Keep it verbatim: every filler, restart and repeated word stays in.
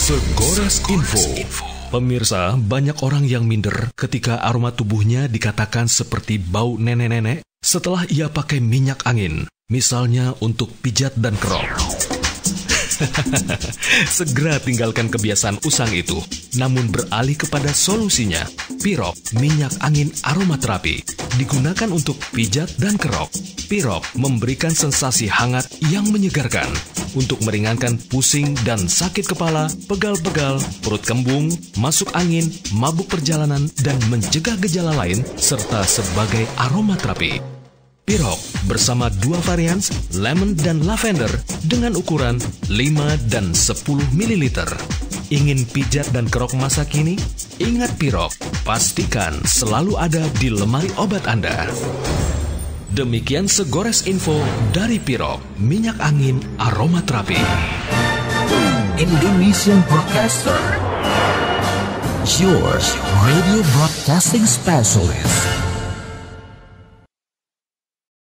Segores Info. Pemirsa, banyak orang yang minder ketika aroma tubuhnya dikatakan seperti bau nenek-nenek setelah ia pakai minyak angin, misalnya untuk pijat dan kerok. Segera tinggalkan kebiasaan usang itu, namun beralih kepada solusinya. Pirok, minyak angin aromaterapi, digunakan untuk pijat dan kerok. Pirok memberikan sensasi hangat yang menyegarkan untuk meringankan pusing dan sakit kepala, pegal-pegal, perut kembung, masuk angin, mabuk perjalanan, dan mencegah gejala lain, serta sebagai aromaterapi. Pirok bersama dua varian lemon dan lavender dengan ukuran lima dan sepuluh mililiter. Ingin pijat dan kerok masa kini? Ingat Pirok, pastikan selalu ada di lemari obat Anda. Demikian Segores Info dari Pirok, minyak angin aromaterapi. Indonesian Broadcaster, your radio broadcasting specialist.